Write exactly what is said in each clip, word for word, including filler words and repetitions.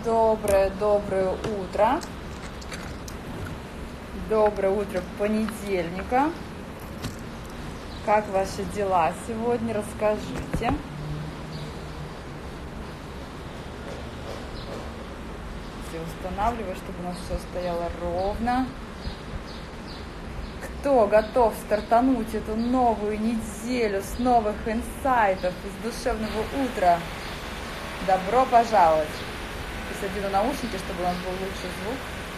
Доброе-доброе утро. Доброе утро понедельника. Как ваши дела сегодня? Расскажите. Все устанавливаю, чтобы у нас все стояло ровно. Кто готов стартануть эту новую неделю с новых инсайтов из душевного утра? Добро пожаловать! Посадила наушники, чтобы у нас был лучший звук.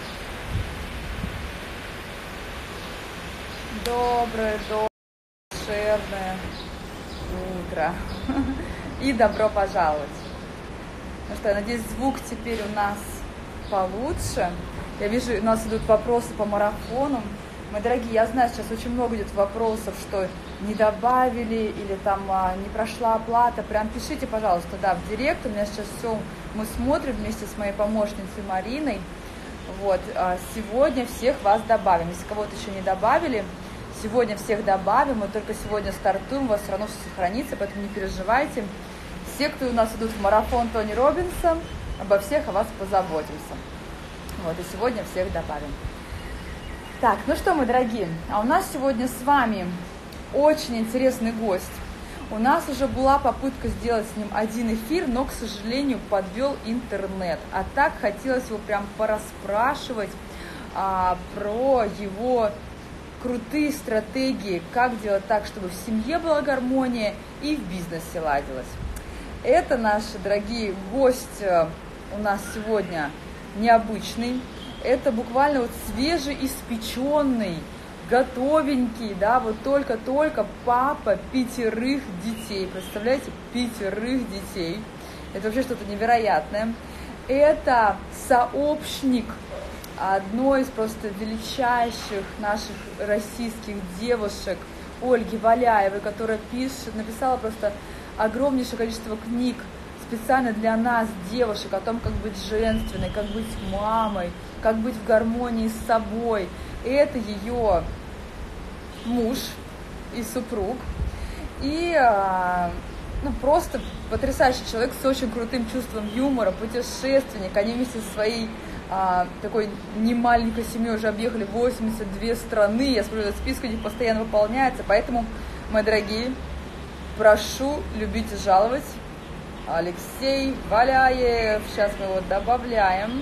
Доброе, доброе, душевное утро. И добро пожаловать. Ну что, я надеюсь, звук теперь у нас получше. Я вижу, у нас идут вопросы по марафону. Мои дорогие, я знаю, сейчас очень много идет вопросов, что не добавили или там а, не прошла оплата. Прям пишите, пожалуйста, да, в директ. У меня сейчас все, мы смотрим вместе с моей помощницей Мариной. Вот, а, сегодня всех вас добавим. Если кого-то еще не добавили, сегодня всех добавим. Мы только сегодня стартуем, у вас все равно все сохранится, поэтому не переживайте. Все, кто у нас идут в марафон Тони Роббинса, обо всех о вас позаботимся. Вот, и сегодня всех добавим. Так, ну что, мои дорогие, а у нас сегодня с вами очень интересный гость. У нас уже была попытка сделать с ним один эфир, но, к сожалению, подвел интернет. А так хотелось его прям пораспрашивать а, про его крутые стратегии, как делать так, чтобы в семье была гармония и в бизнесе ладилось. Это наши дорогие гости у нас сегодня необычный. Это буквально вот свежеиспеченный, готовенький, да, вот только-только папа пятерых детей. Представляете, пятерых детей. Это вообще что-то невероятное. Это сообщник одной из просто величайших наших российских девушек, Ольги Валяевой, которая пишет, написала просто огромнейшее количество книг специально для нас, девушек, о том, как быть женственной, как быть мамой, как быть в гармонии с собой. И это ее муж и супруг. И ну, просто потрясающий человек с очень крутым чувством юмора, путешественник. Они вместе со своей а, такой немаленькой семьей уже объехали восемьдесят две страны. Я смотрю, этот список у них постоянно выполняется. Поэтому, мои дорогие, прошу любить и жаловать. Алексей Валяев. Сейчас мы его добавляем.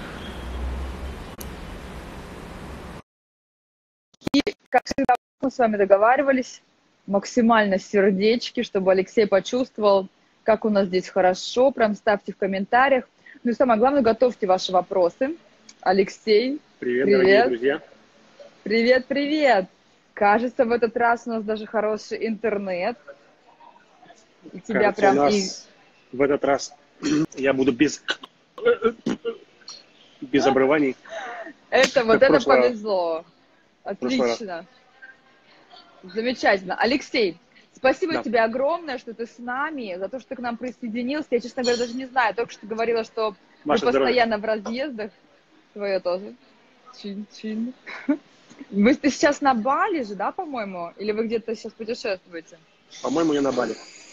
И, как всегда, мы с вами договаривались, максимально сердечки, чтобы Алексей почувствовал, как у нас здесь хорошо. Прям ставьте в комментариях. Ну и самое главное, готовьте ваши вопросы. Алексей, привет, привет. Дорогие друзья. Привет, привет. Кажется, в этот раз у нас даже хороший интернет. И тебя Кажется, прям у нас и... в этот раз я буду без, без обрываний. Это вот это прошлый повезло. Отлично. Замечательно. Алексей, спасибо Да. тебе огромное, что ты с нами, за то, что ты к нам присоединился. Я, честно говоря, даже не знаю. Только что говорила, что Маша, вы постоянно здоровья. В разъездах. Твое тоже. Чин-чин. Вы ты сейчас на Бали же, да, по-моему? Или вы где-то сейчас путешествуете? По-моему, я на Бали.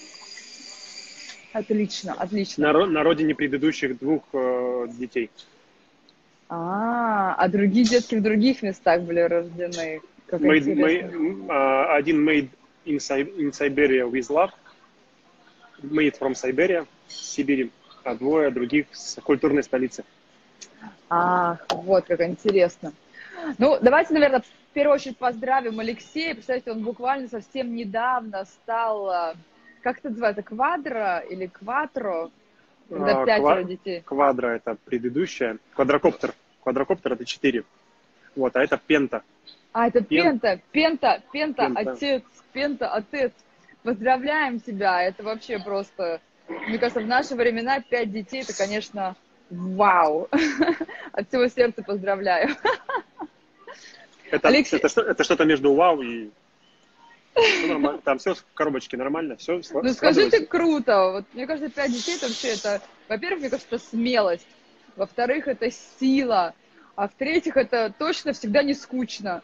Отлично, отлично. На, на родине предыдущих двух э, детей. А, а другие детки в других местах были рождены. Как made, интересно. made, uh, один made in, in Siberia with love. Made from Siberia, Сибири. А двое других с культурной столицы. А, вот как интересно. Ну, давайте, наверное, в первую очередь поздравим Алексея. Представляете, он буквально совсем недавно стал, как это называется, квадро или кватро, когда А, пятеро ква- детей. Квадро – это предыдущее. Квадрокоптер. Квадрокоптер – это четыре. Вот, а это пента. А, это Пен... пента, пента, пента, пента, отец, пента, отец. Поздравляем тебя, это вообще просто, мне кажется, в наши времена пять детей, это, конечно, вау. От всего сердца поздравляю. Это, Алексей... это, это что-то между вау и... Ну, там все в коробочке нормально, все Ну скажите, круто. Вот, мне кажется, пять детей это вообще, это, во-первых, мне кажется, это смелость. Во-вторых, это сила. А в-третьих, это точно всегда не скучно.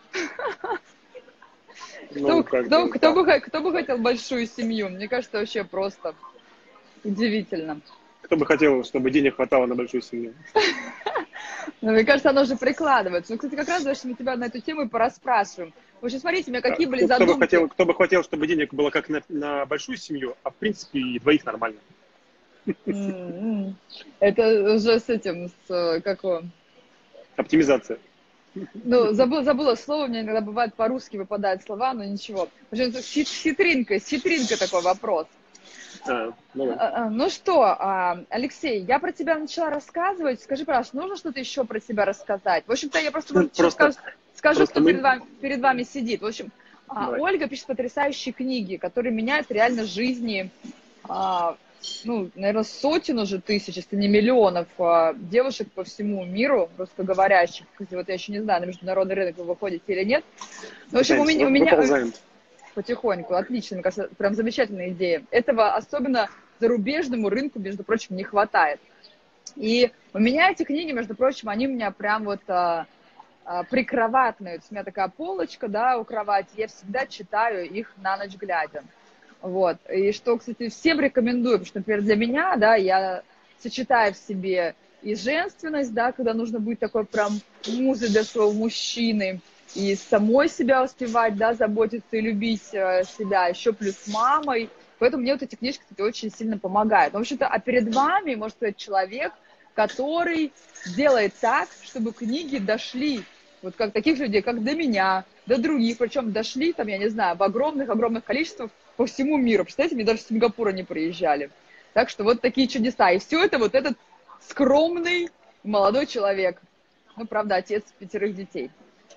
Ну, кто, кто, бы, кто, бы, кто бы хотел большую семью? Мне кажется, вообще просто удивительно. кто бы хотел, чтобы денег хватало на большую семью? Ну, мне кажется, оно же прикладывается. Ну, кстати, как раз даже мы тебя на эту тему и порасспрашиваем. В общем, смотрите, у меня какие были Кто, кто бы задумки. хотел, кто бы хотел, чтобы денег было как на, на большую семью, а в принципе и двоих нормально. М-м. Это уже с этим, с, как его... Оптимизация. Ну, забыла, забыла слово, у меня иногда бывает по-русски выпадают слова, но ничего. В общем, с хит- хитринкой, с хитринкой такой вопрос. А, ну да. А, а, Ну что, а, Алексей, я про тебя начала рассказывать. Скажи, пожалуйста, нужно что-то еще про себя рассказать? В общем-то, я просто, может, сейчас Просто, скажу, скажу, просто кто перед мы... вами, перед вами сидит. В общем, а, Давай. Ольга пишет потрясающие книги, которые меняют реально жизни, а, ну, наверное, сотен уже тысяч, если не миллионов а, девушек по всему миру, русскоговорящих. Кстати, вот я еще не знаю, на международный рынок вы выходите или нет. Но, в общем, у Пытаемся, меня... У вы- меня выползаем. потихоньку, отлично, мне кажется, прям замечательная идея. Этого особенно зарубежному рынку, между прочим, не хватает. И у меня эти книги, между прочим, они у меня прям вот а, а, прикроватные. То есть у меня такая полочка, да, у кровати, я всегда читаю их на ночь глядя. Вот. И что, кстати, всем рекомендую, потому что, например, для меня, да, я сочетаю в себе и женственность, да, когда нужно быть такой прям музой для своего мужчины, и самой себя успевать, да, заботиться и любить э, себя, еще плюс мамой. Поэтому мне вот эти книжки, кстати, очень сильно помогают. Ну, в общем-то, а перед вами, может сказать, человек, который делает так, чтобы книги дошли, вот как таких людей, как до меня, до других, причем дошли, там, я не знаю, в огромных-огромных количествах по всему миру. Представляете, мне даже с Сингапура не приезжали. Так что вот такие чудеса. И все это вот этот скромный молодой человек. Ну, правда, отец пятерых детей.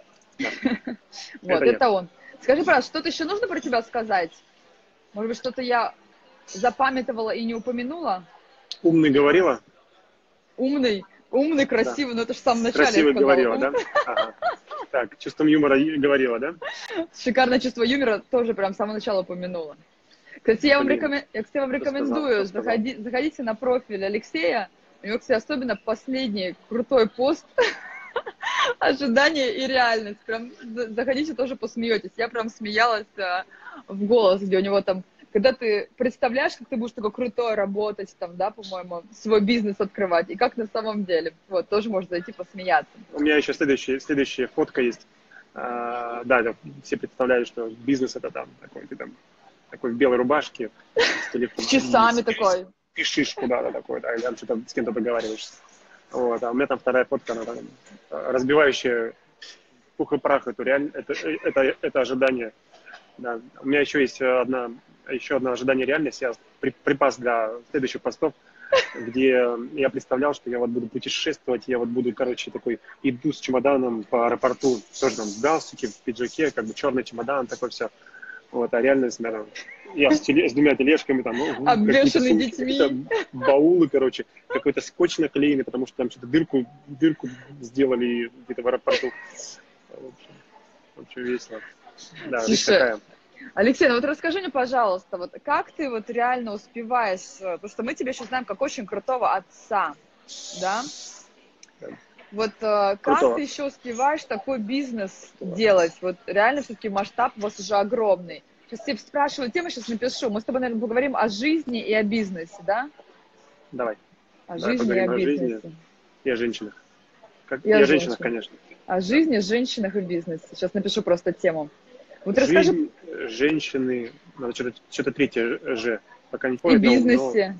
Вот, Это я. это он. Скажи, пожалуйста, что-то еще нужно про тебя сказать? Может быть, что-то я запамятовала и не упомянула? Умный говорила? Умный, умный, Да. красивый, но это же в самом начале я Красивый сказала. говорила, да? Ага. Так, чувством юмора и- говорила, да? Шикарное чувство юмора тоже прям с самого начала упомянула. Кстати, я вам, Блин, рекомен... я, кстати, вам кто сказал, рекомендую, кто сказал? заходи... заходите на профиль Алексея. У него, кстати, особенно последний крутой пост «Ожидание и реальность». Прям заходите, тоже посмеетесь. Я прям смеялась а, в голос, где у него там, когда ты представляешь, как ты будешь такой крутой работать, там, да, по-моему, свой бизнес открывать, и как на самом деле. Вот, тоже можно зайти посмеяться. У меня еще следующая, следующая фотка есть. А, да, да, все представляют, что бизнес это там такой, ты там такой в белой рубашке с телефоном. С часами и такой. Пишешь куда-то такой, да, или там что-то с кем-то договариваешься. Вот, а у меня там вторая фотка, она там разбивающая пух и прах, это реально, это, это, это ожидание. Да. У меня еще есть одна, еще одно ожидание реальности, я при, припас для следующих постов, где я представлял, что я вот буду путешествовать, я вот буду, короче, такой, иду с чемоданом по аэропорту, тоже там в галстуке, в пиджаке, как бы черный чемодан, такое все. Вот, а реальность, наверное, я с, теле, с двумя тележками, там, ну, Обвешанный сумки, детьми. баулы, короче, какой-то скотч наклеенный, потому что там что-то дырку, дырку сделали где-то в аэропорту. В общем, в общем весело. Да, жизнь Слушай, такая. Алексей, ну вот расскажи мне, пожалуйста, вот как ты вот реально успеваешь, потому что мы тебя еще знаем как очень крутого отца, да? Да. Вот э, как Крутого. ты еще успеваешь такой бизнес делать? Вот реально все-таки масштаб у вас уже огромный. Сейчас тебе спрашиваю тему, сейчас напишу. Мы с тобой, наверное, поговорим о жизни и о бизнесе, да? Давай. О Давай жизни и о поговорим о жизни бизнесе. и о женщинах. Как... И И о о женщинах, женщинах. конечно. О жизни, женщинах и бизнесе. Сейчас напишу просто тему. Вот расскажи. Жизнь, женщины, надо что-то, что-то третье же, пока не И помню. бизнесе.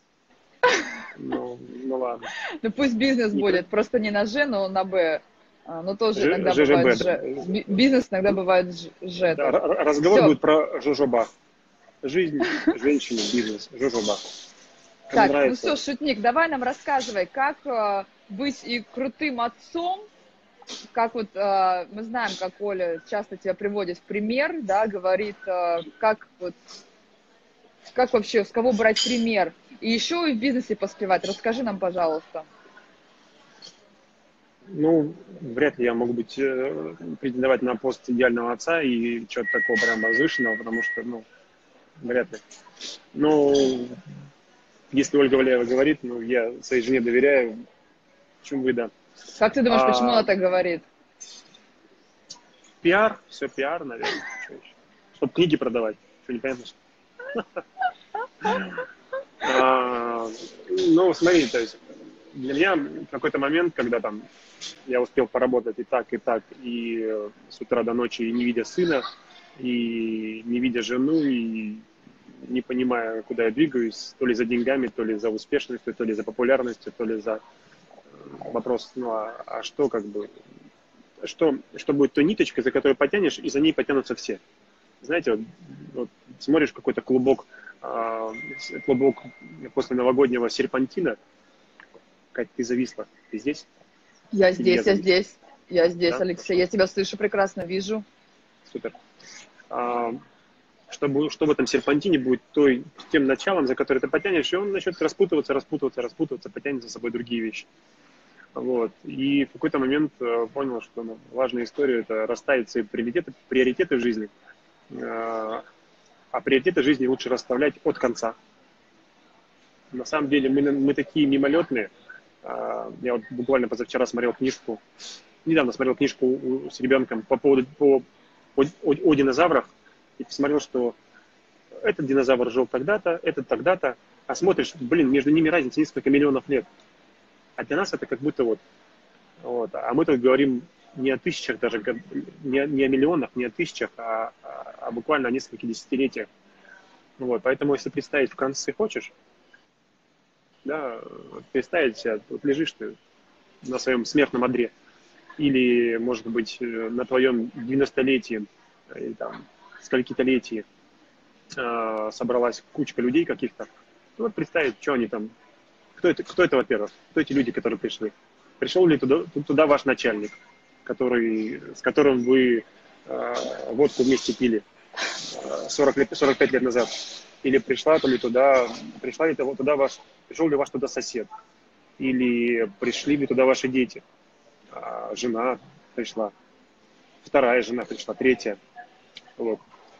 Ну, ну ладно. Ну пусть бизнес Не будет, просто не на Ж, но на Б. А, но тоже Ж- иногда ЖЖБ, бывает да. Ж. Би- Бизнес иногда бывает Ж, Ж Да, тоже. р- разговор Всё. будет про жожоба. Жизнь, женщины, бизнес, жожоба. Кому Так, нравится? ну все, шутник, давай нам рассказывай, как э, быть и крутым отцом, как вот э, мы знаем, как Оля часто тебя приводит в пример, да, говорит, э, как вот, как вообще, с кого брать пример, и еще и в бизнесе поспевать. Расскажи нам, пожалуйста. Ну, вряд ли я могу быть, э, претендовать на пост идеального отца и чего-то такого прям возвышенного, потому что, ну, вряд ли. Ну, если Ольга Валеева говорит, ну, я своей жене доверяю, почему бы и да. Как ты думаешь, почему А, она так говорит? пиар, все пиар, наверное. Чтобы книги продавать. Что, непонятно, что? А, ну, смотри, то есть для меня в какой-то момент, когда там я успел поработать и так, и так, и с утра до ночи, и не видя сына, и не видя жену, и не понимая, куда я двигаюсь, то ли за деньгами, то ли за успешностью, то ли за популярностью, то ли за вопрос, ну, а, а что как бы, что, что будет той ниточкой, за которую потянешь, и за ней потянутся все. Знаете, вот, вот смотришь какой-то клубок, э, клубок после новогоднего серпантина, Кать, ты зависла, ты здесь? Я Или я здесь, я завис? здесь, я здесь, Да? Алексей, я тебя слышу прекрасно, вижу. Супер. А, чтобы, что в этом серпантине будет той, тем началом, за который ты потянешь, и он начнет распутываться, распутываться, распутываться, потянет за собой другие вещи. Вот. И в какой-то момент э, понял, что ну, важная история – это расставить свои приоритеты, приоритеты в жизни. Э, а приоритеты жизни лучше расставлять от конца. На самом деле мы, мы такие мимолетные. Э, я вот буквально позавчера смотрел книжку, недавно смотрел книжку с ребенком по поводу по, о, о, о динозаврах и посмотрел, что этот динозавр жил тогда-то, этот тогда-то, а смотришь, блин, между ними разница несколько миллионов лет. А для нас это как будто вот, вот. А мы тут говорим не о тысячах даже, не, не о миллионах, не о тысячах, а, а, а буквально о нескольких десятилетиях. Вот. Поэтому если представить в конце хочешь, да, представить себя, вот лежишь ты на своем смертном одре, или, может быть, на твоем девяностолетии, или там, скольки-то-летии э, собралась кучка людей каких-то, ну, вот представить, что они там, кто это, кто это, во-первых, кто эти люди, которые пришли. Пришел ли туда, туда ваш начальник, который, с которым вы э, водку вместе пили сорок лет, сорок пять лет назад? Или пришла ли туда, пришла ли туда ваш, пришел ли ваш туда сосед? Или пришли ли туда ваши дети? А, жена пришла, вторая жена пришла, третья. Вот.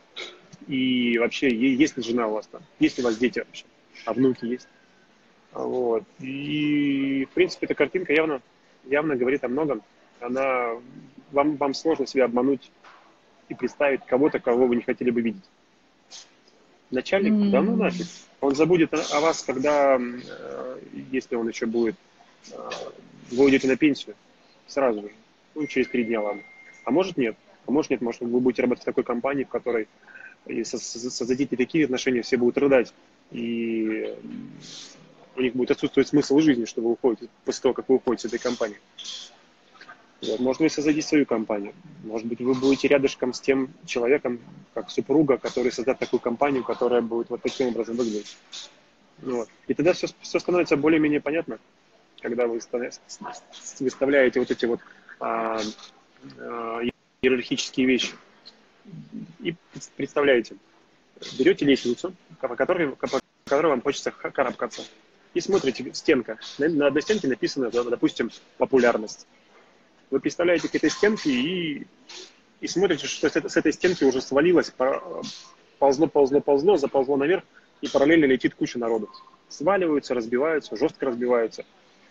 И вообще, есть ли жена у вас там? Есть ли у вас дети вообще? А внуки есть? Вот. И, в принципе, эта картинка явно, явно говорит о многом. Она, вам, вам сложно себя обмануть и представить кого-то, кого вы не хотели бы видеть. Начальник, да ну нафиг. Он забудет о, о вас, когда, э, если он еще будет, э, вы уйдете на пенсию сразу же. Ну, через три дня, ладно. А может нет. А может нет, может вы будете работать в такой компании, в которой и создадите такие отношения, все будут рыдать. И у них будет отсутствовать смысл жизни, что вы уходите, после того, как вы уходите из этой компании. Вот. Может, вы создадите свою компанию. Может быть, вы будете рядышком с тем человеком, как супруга, который создаст такую компанию, которая будет вот таким образом выглядеть. Вот. И тогда все, все становится более-менее понятно, когда вы выставляете вот эти вот а, а, иерархические вещи. И представляете, берете лестницу, по которой, по которой вам хочется карабкаться, и смотрите, стенка. На одной стенке написано, допустим, популярность. Вы представляете к этой стенке и, и смотрите, что с этой стенки уже свалилось, ползло, ползло, ползло, заползло наверх, и параллельно летит куча народу. Сваливаются, разбиваются, жестко разбиваются.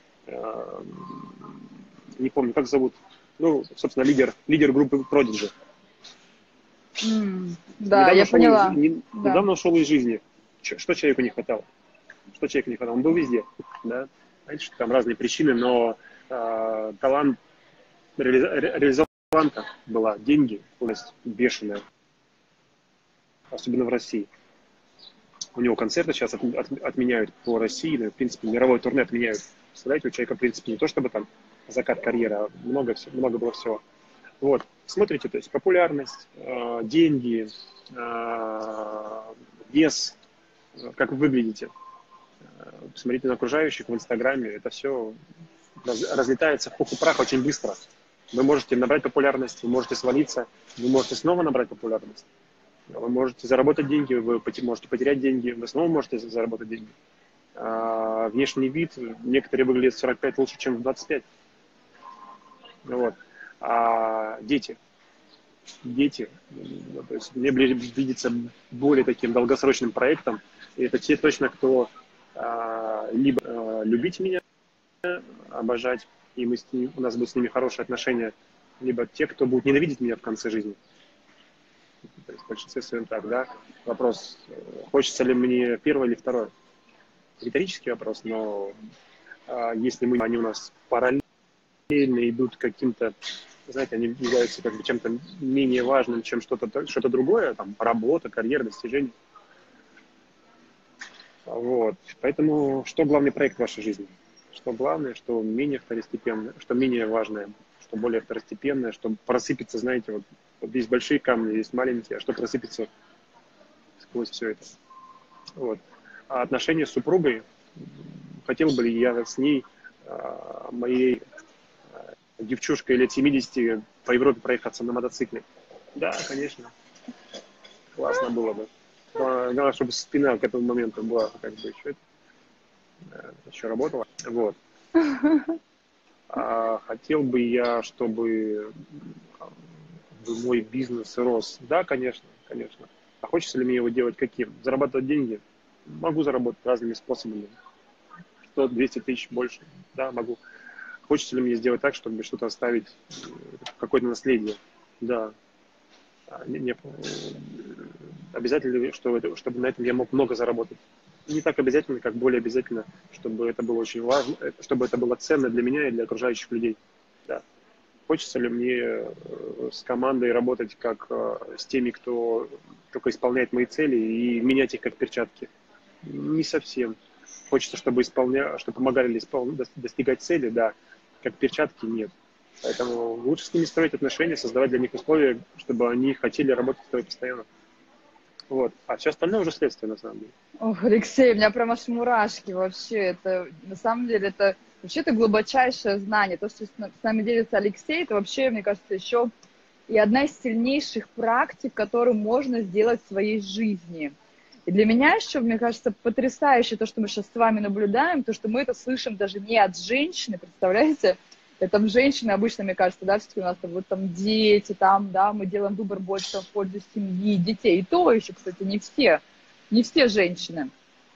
Не помню, как зовут. Ну, собственно, лидер, лидер группы Prodigy. Mm, да, недавно я поняла. Из, не, да. Недавно ушел из жизни. Че, что человеку не хватало? Что человеку не хватало? Он был везде. Да? Знаете, что там разные причины, но э, талант, реализа, реализован таланта была, деньги, полностью бешеная. Особенно в России. У него концерты сейчас от, от, отменяют по России, но, в принципе, мировое турне отменяют. Представляете, у человека, в принципе, не то чтобы там закат карьеры, а много, много было всего. Вот, смотрите, то есть популярность, э, деньги, э, вес, как вы выглядите. Э, смотрите на окружающих в Инстаграме, это все раз, разлетается в пух и прах очень быстро. Вы можете набрать популярность, вы можете свалиться, вы можете снова набрать популярность. Вы можете заработать деньги, вы можете потерять деньги, вы снова можете заработать деньги. Э, внешний вид, некоторые выглядят в сорок пять лучше, чем в двадцать пять. Вот. А дети, дети, ну, то есть мне видится более таким долгосрочным проектом, и это те точно, кто а, либо а, любить меня, обожать, и мы с ним, у нас будут с ними хорошие отношения, либо те, кто будет ненавидеть меня в конце жизни. То есть в большинстве своем так, да. Вопрос, хочется ли мне первое или второе. риторический вопрос, но а, если мы, они у нас параллельно идут каким-то, знаете, они являются как бы чем-то менее важным, чем что-то что-то другое, там, работа, карьера, достижения. Вот. Поэтому что главный проект в вашей жизни? Что главное, что менее второстепенное, что менее важное, что более второстепенное, что просыпется, знаете, вот, вот есть большие камни, есть маленькие, а что просыпется сквозь все это. Вот. А отношения с супругой, хотел бы ли я с ней, моей девчушкой лет семидесяти, по Европе проехаться на мотоцикле? Да, конечно. Классно было бы. Главное, чтобы спина к этому моменту была как бы еще, еще работала. Вот. А хотел бы я, чтобы мой бизнес рос. Да, конечно, конечно. А хочется ли мне его делать каким? Зарабатывать деньги? Могу заработать разными способами. сто двести тысяч больше. Да, могу. Хочется ли мне сделать так, чтобы что-то оставить, какое-то наследие? Да. Не, не, обязательно ли, что, чтобы на этом я мог много заработать? Не так обязательно, как более обязательно, чтобы это было очень важно, чтобы это было ценно для меня и для окружающих людей. Да. Хочется ли мне с командой работать как с теми, кто только исполняет мои цели, и менять их как перчатки? Не совсем. Хочется, чтобы, исполня... чтобы помогали испол... достигать цели, да, как перчатки нет. Поэтому лучше с ними строить отношения, создавать для них условия, чтобы они хотели работать с тобой постоянно. Вот. А все остальное уже следствие, на самом деле. Ох, Алексей, у меня прям аж мурашки вообще. Это, на самом деле, это вообще это глубочайшее знание. То, что с нами делится Алексей, это вообще, мне кажется, еще и одна из сильнейших практик, которую можно сделать в своей жизни. И для меня еще, мне кажется, потрясающе то, что мы сейчас с вами наблюдаем, то, что мы это слышим даже не от женщины, представляете? Это женщины обычно, мне кажется, да, все-таки у нас там, вот там дети, там, да, мы делаем выбор больше в пользу семьи, детей. И то еще, кстати, не все, не все женщины.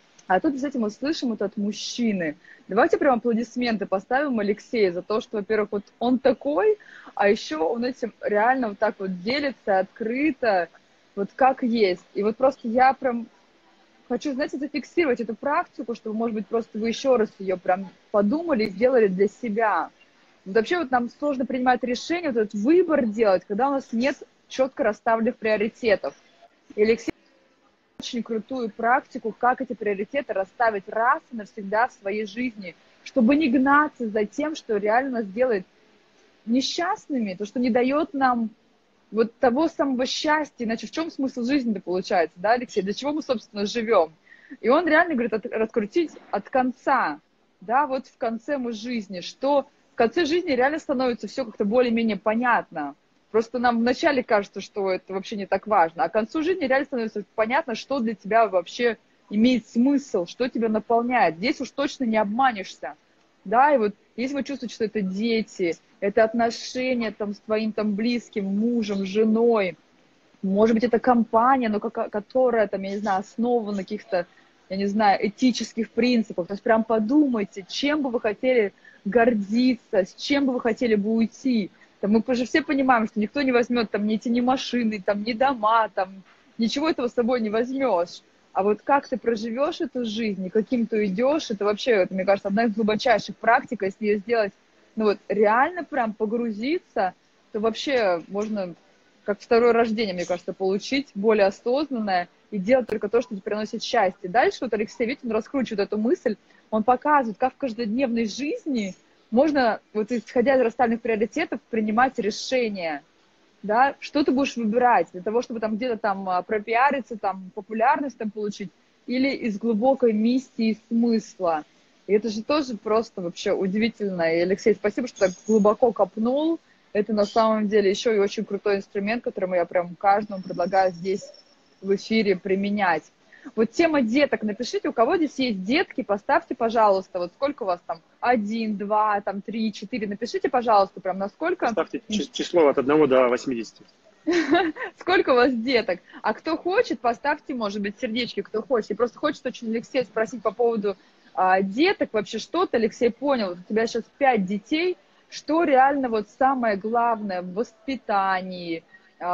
А тут, кстати, мы слышим это от мужчины. Давайте прям аплодисменты поставим Алексею за то, что, во-первых, вот он такой, а еще он этим реально вот так вот делится открыто, вот как есть. И вот просто я прям хочу, знаете, зафиксировать эту практику, чтобы, может быть, просто вы еще раз ее прям подумали и сделали для себя. Вот вообще вот нам сложно принимать решение, вот этот выбор делать, когда у нас нет четко расставленных приоритетов. И Алексей очень крутую практику, как эти приоритеты расставить раз и навсегда в своей жизни, чтобы не гнаться за тем, что реально нас делает несчастными, то, что не дает нам вот того самого счастья. Иначе в чем смысл жизни-то получается, да, Алексей? Для чего мы, собственно, живем? И он реально говорит, от, раскрутить от конца, да, вот в конце мы жизни, что в конце жизни реально становится все как-то более-менее понятно. Просто нам вначале кажется, что это вообще не так важно, а к концу жизни реально становится понятно, что для тебя вообще имеет смысл, что тебя наполняет. Здесь уж точно не обманешься. Да, и вот если вы чувствуете, что это дети, это отношения там, с твоим там, близким, мужем, женой, может быть, это компания, но которая, там, я не знаю, основана на каких-то, я не знаю, этических принципах. То есть прям подумайте, чем бы вы хотели гордиться, с чем бы вы хотели бы уйти. Там, мы же все понимаем, что никто не возьмет там ни эти ни машины, там, ни дома, там, ничего этого с собой не возьмешь. А вот как ты проживешь эту жизнь, и каким ты идешь, это вообще, это, мне кажется, одна из глубочайших практик. Если ее сделать, ну вот, реально прям погрузиться, то вообще можно как второе рождение, мне кажется, получить, более осознанное, и делать только то, что тебе приносит счастье. Дальше вот Алексей, видите, он раскручивает эту мысль, он показывает, как в каждодневной жизни можно, вот исходя из расставленных приоритетов, принимать решения. Да, что ты будешь выбирать для того, чтобы там где-то там пропиариться, там популярность там получить, или из глубокой миссии и смысла. И это же тоже просто вообще удивительно. И, Алексей, спасибо, что так глубоко копнул. Это на самом деле еще и очень крутой инструмент, который я прям каждому предлагаю здесь в эфире применять. Вот тема деток, напишите, у кого здесь есть детки, поставьте, пожалуйста, вот сколько у вас там, один, два, там, три, четыре, напишите, пожалуйста, прям насколько... Поставьте число от одного до восьмидесяти. Сколько у вас деток? А кто хочет, поставьте, может быть, сердечки, кто хочет. И просто хочет очень Алексей спросить по поводу а, деток, вообще что-то, Алексей, понял, вот у тебя сейчас пять детей, что реально вот самое главное в воспитании,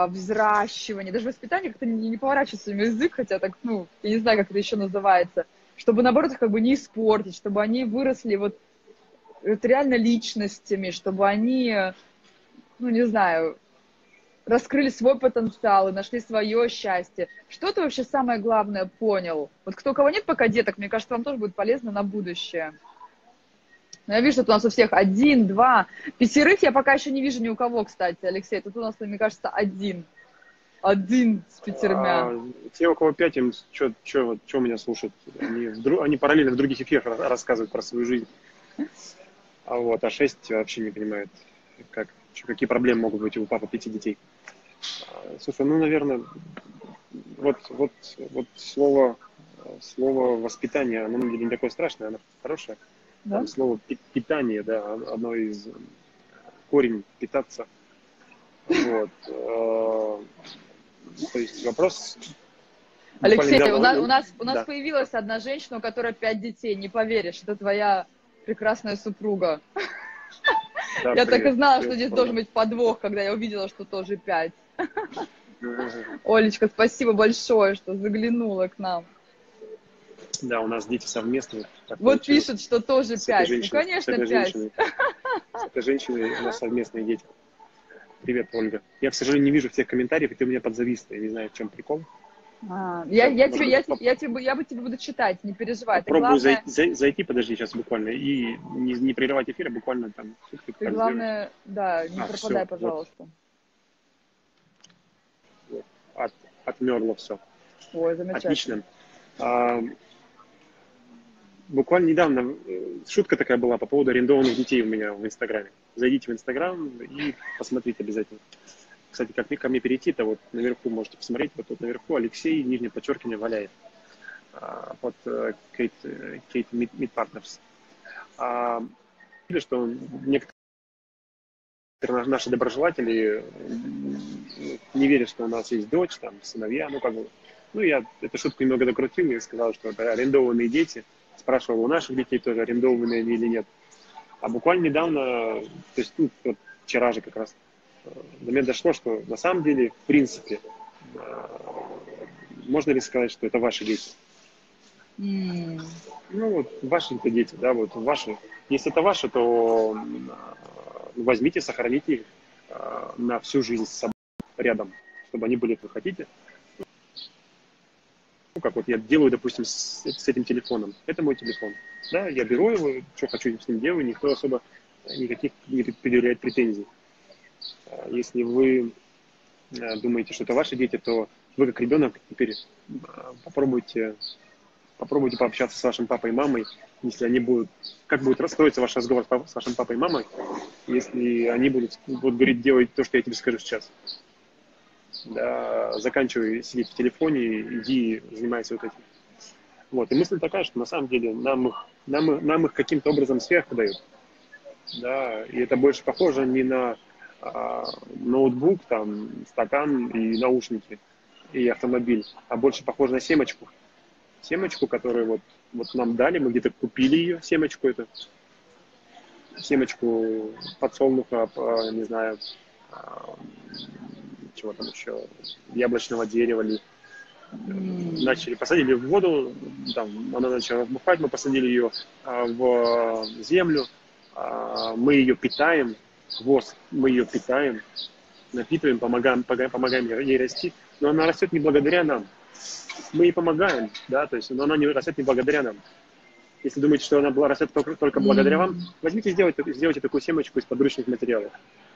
взращивание, даже воспитание как-то не, не поворачивается на язык, хотя так, ну, я не знаю, как это еще называется. чтобы, наоборот, их как бы не испортить, чтобы они выросли вот, вот реально личностями, чтобы они, ну, не знаю, раскрыли свой потенциал и нашли свое счастье. Что ты вообще самое главное понял? Вот кто у кого нет пока деток, мне кажется, вам тоже будет полезно на будущее. Но я вижу, что у нас у всех один, два. Пятерых я пока еще не вижу ни у кого, кстати, Алексей. Тут у нас, мне кажется, один. Один с пятермя. А, те, у кого пять, им что меня слушают? Они, вдруг, они параллельно в других эфирах рассказывают про свою жизнь. А вот, а шесть вообще не понимают, как, какие проблемы могут быть у папы пяти детей. А, слушай, ну, наверное, вот, вот, вот слово, слово воспитание, оно не такое страшное, оно хорошее. Да? Там слово питание, да, одно из корень питаться. Вот. То есть вопрос... Алексей, у нас, у нас, у нас да. появилась одна женщина, у которой пять детей. Не поверишь, это твоя прекрасная супруга. Да, я привет, так и знала, привет, что здесь привет. должен быть подвох, когда я увидела, что тоже пять. Олечка, спасибо большое, что заглянула к нам. Да, у нас дети совместные. Вот пишет, что тоже пять. Ну, конечно, пять. С этой женщиной у нас совместные дети. Привет, Ольга. Я, к сожалению, не вижу всех комментариев, и ты у меня подзависла. Я не знаю, в чем прикол. А, я, я, тебе, я, я, я, тебе, я бы тебе буду читать, не переживай. Попробую главное... зайти, зайти, подожди, сейчас буквально, и не, не прерывать эфир, а буквально там... Ты, главное, да, не а, пропадай, все, пожалуйста. Вот. Вот. От, отмерло все. Ой, замечательно. Отлично. А, буквально недавно шутка такая была по поводу арендованных детей у меня в Инстаграме. Зайдите в Инстаграм и посмотрите обязательно. Кстати, как ко мне перейти-то, вот наверху можете посмотреть, вот тут наверху Алексей, нижнее подчеркивание, Валяев. Под Кейт, Кейт Мид Партнерс. Видели, что некоторые наши доброжелатели не верят, что у нас есть дочь, там, сыновья, ну, как бы, ну, я эту шутку немного докрутил и сказал, что это арендованные дети. Спрашивал, у наших детей тоже арендованные или нет. А буквально недавно, то есть, ну, вот вчера же как раз, до меня дошло, что на самом деле, в принципе, можно ли сказать, что это ваши дети? Mm. Ну, вот ваши-то дети, да, вот ваши. Если это ваши, то возьмите, сохраните их на всю жизнь с собой рядом, чтобы они были, как вы хотите. Ну, как вот я делаю, допустим, с, с этим телефоном. Это мой телефон. Да, я беру его, что хочу с ним делаю, никто особо никаких не предъявляет претензий. Если вы думаете, что это ваши дети, то вы как ребенок теперь попробуйте, попробуйте пообщаться с вашим папой и мамой, если они будут, как будет расстроиться ваш разговор с вашим папой и мамой, если они будут, будут говорить, делай то, что я тебе скажу сейчас. Да, заканчивай сидеть в телефоне, иди занимайся вот этим. Вот. И мысль такая, что на самом деле нам их, нам, нам их каким-то образом сверху дают. Да, и это больше похоже не на а, ноутбук, там, стакан и наушники, и автомобиль, а больше похоже на семечку. Семечку, которую вот, вот нам дали, мы где-то купили ее, семечку эту, семечку подсолнуха, не знаю, чего там еще, яблочного дерева ли. Mm. Начали, посадили в воду, там, она начала бухать, мы посадили ее а, в землю, а, мы ее питаем, хвост, мы ее питаем, напитываем, помогаем, помогаем ей расти, но она растет не благодаря нам. Мы ей помогаем, да, то есть, но она не растет не благодаря нам. Если думаете, что она была растет только, только благодаря mm. вам, возьмите и сделайте, сделайте такую семечку из подручных материалов.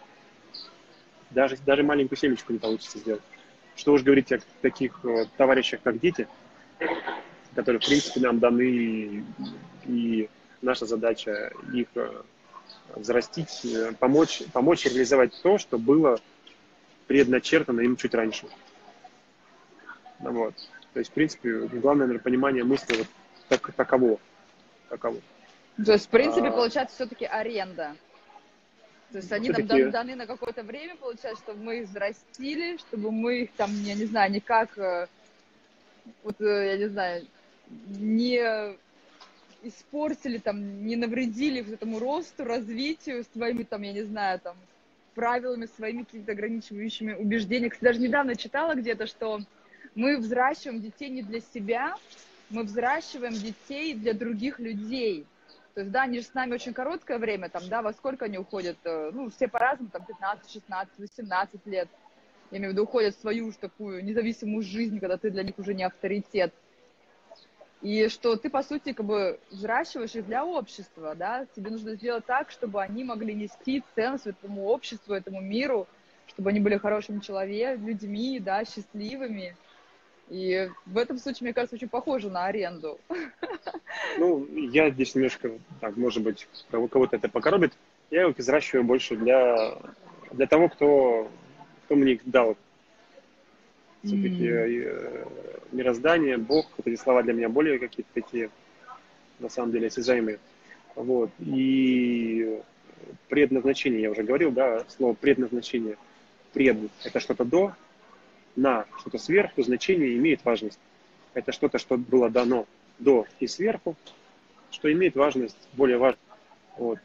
Даже, даже маленькую семечку не получится сделать. Что уж говорить о таких э, товарищах, как дети, которые, в принципе, нам даны, и, и наша задача их э, взрастить, э, помочь, помочь реализовать то, что было предначертано им чуть раньше. Вот. То есть, в принципе, главное, наверное, понимание мысли вот так, таково. таково. То есть, в принципе, а... получается все-таки аренда. То есть они все-таки... нам даны на какое-то время, получается, чтобы мы их взрастили, чтобы мы их там, я не знаю, никак, вот, я не знаю, не испортили, там, не навредили вот этому росту, развитию своими, там, я не знаю, там, правилами, своими какими-то ограничивающими убеждениями. Кстати, даже недавно читала где-то, что мы взращиваем детей не для себя, мы взращиваем детей для других людей. То есть, да, они же с нами очень короткое время, там, да, во сколько они уходят, ну, все по-разному, там, пятнадцать, шестнадцать, восемнадцать лет, я имею в виду, уходят в свою уж такую независимую жизнь, когда ты для них уже не авторитет. И что ты, по сути, как бы взращиваешь их для общества, да, тебе нужно сделать так, чтобы они могли нести ценность этому обществу, этому миру, чтобы они были хорошими человеками, людьми, да, счастливыми. И в этом случае, мне кажется, очень похоже на аренду. Ну, я здесь немножко, так, может быть, у кого-то это покоробит, я его взращиваю больше для, для того, кто, кто мне их дал. Все-таки mm. мироздание, Бог, вот эти слова для меня более какие-то такие, на самом деле, осязаемые. Вот. И предназначение, я уже говорил, да, слово предназначение. Пред – это что-то до, на что-то сверху, значение имеет важность. Это что-то, что было дано до и сверху, что имеет важность, более важность. Вот.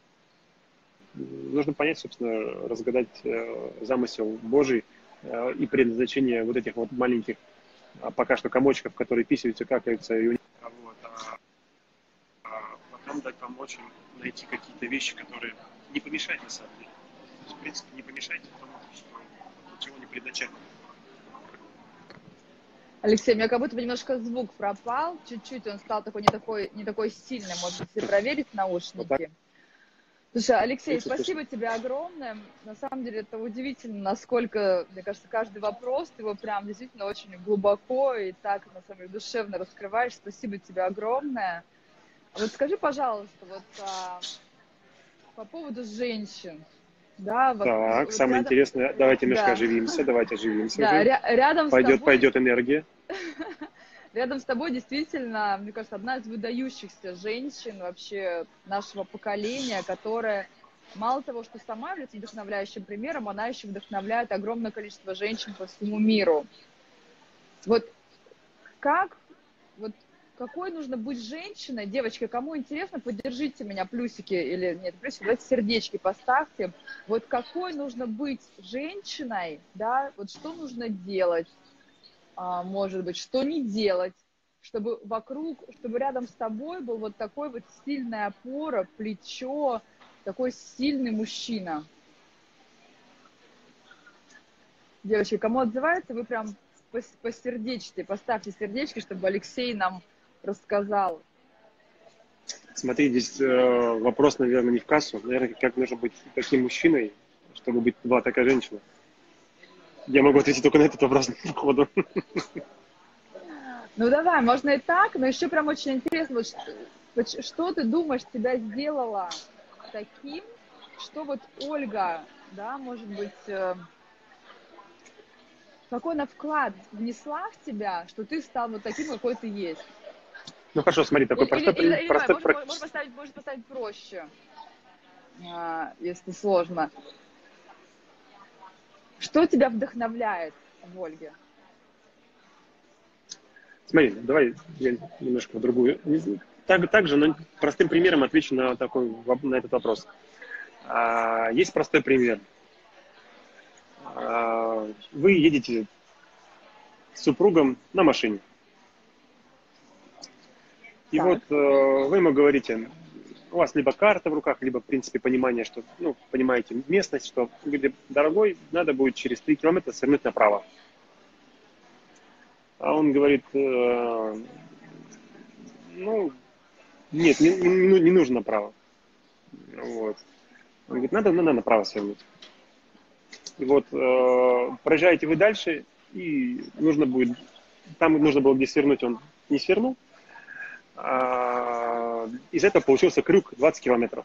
Нужно понять, собственно, разгадать э, замысел Божий э, и предназначение вот этих вот маленьких, а пока что комочков, которые писаются, какаются. И... Вот, а, а потом дать помочь им найти какие-то вещи, которые не помешают на самом деле. То есть, в принципе, не помешайте тому, что ничего не предначально. Алексей, у меня как будто бы немножко звук пропал, чуть-чуть он стал такой не такой, не такой сильный, может, если проверить наушники. Слушай, Алексей, Слушай, спасибо слушай. тебе огромное. На самом деле это удивительно, насколько, мне кажется, каждый вопрос ты его прям действительно очень глубоко и так, на самом деле, душевно раскрываешь. Спасибо тебе огромное. Вот скажи, пожалуйста, вот а, по поводу женщин. Да, вот, Так, вот самое рядом... интересное, давайте немножко да. оживимся, давайте оживимся. Да, уже. Рядом пойдет, с тобой... пойдет энергия. Рядом с тобой действительно, мне кажется, одна из выдающихся женщин вообще нашего поколения, которая мало того, что сама является вдохновляющим примером, она еще вдохновляет огромное количество женщин по всему миру. Вот как, вот какой нужно быть женщиной? Девочки, кому интересно, поддержите меня, плюсики, или нет, плюсики, давайте сердечки поставьте. Вот какой нужно быть женщиной, да, вот что нужно делать? Может быть, что не делать, чтобы вокруг, чтобы рядом с тобой был вот такой вот сильная опора, плечо, такой сильный мужчина. Девочки, кому отзывается, вы прям посердечьте, поставьте сердечки, чтобы Алексей нам рассказал. Смотри, здесь э, вопрос, наверное, не в кассу. Наверное, как нужно быть таким мужчиной, чтобы быть была такая женщина. Я могу ответить только на этот вопрос по ходу. Ну давай, можно и так, но еще прям очень интересно, вот что, что ты думаешь, тебя сделала таким, что вот Ольга, да, может быть, э, какой она вклад внесла в тебя, что ты стал вот таким, какой ты есть? Ну хорошо, смотри, такой или, простой... Или, или, простой давай, можно, можно, поставить, можно поставить проще, а, если сложно. Что тебя вдохновляет в Ольге? Смотри, давай я немножко в другую. Так, так же, но простым примером отвечу на, такой, на этот вопрос. А, есть простой пример. А, вы едете с супругом на машине. И так. вот э, вы ему говорите, у вас либо карта в руках, либо, в принципе, понимание, что, ну, понимаете местность, что, говорите, дорогой, надо будет через три километра свернуть направо. А он говорит, э, ну, нет, не, не, не нужно направо. Вот. Он говорит, надо, надо направо свернуть. И вот э, проезжаете вы дальше, и нужно будет, там нужно было где свернуть, он не свернул. А, из этого получился крюк двадцать километров.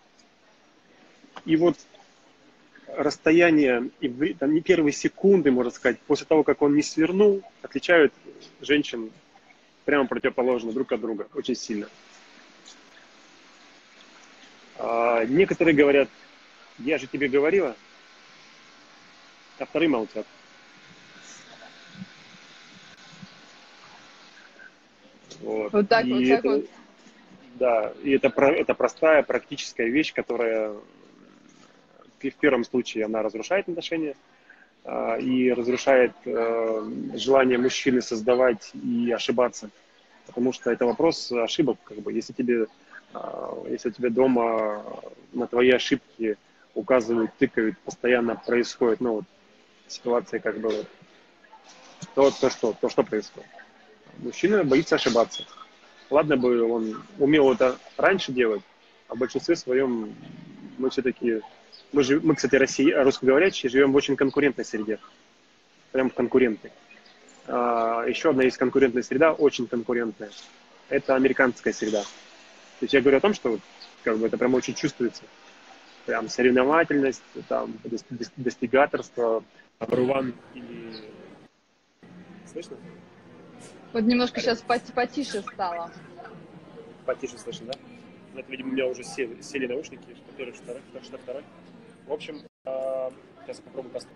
И вот расстояние, и там не первые секунды, можно сказать, после того, как он не свернул, отличают женщин прямо противоположно друг от друга, очень сильно. А, некоторые говорят, я же тебе говорила, а вторые молчат. Вот, вот так, и вот это, так вот. Да, и это, это простая практическая вещь, которая в первом случае она разрушает отношения и разрушает желание мужчины создавать и ошибаться. потому что это вопрос ошибок, как бы, если тебе, если тебе дома на твои ошибки указывают, тыкают, постоянно происходит, ну, вот, ситуация, как бы, то, то, что, то, что происходит. Мужчина боится ошибаться. Ладно бы он умел это раньше делать, а в большинстве своем мы все-таки, мы, жив, мы, кстати, России, русскоговорящие, живем в очень конкурентной среде. Прям конкуренты. А, еще одна есть конкурентная среда, очень конкурентная. Это американская среда. То есть я говорю о том, что как бы, это прям очень чувствуется. Прям соревновательность, там, достигаторство, number или... Слышно? Вот немножко сейчас потише стало. Потише слышно, да? Это, видимо, у меня уже сели, сели наушники, что первый, что второй, что второй. В общем, э, сейчас я попробую поставить.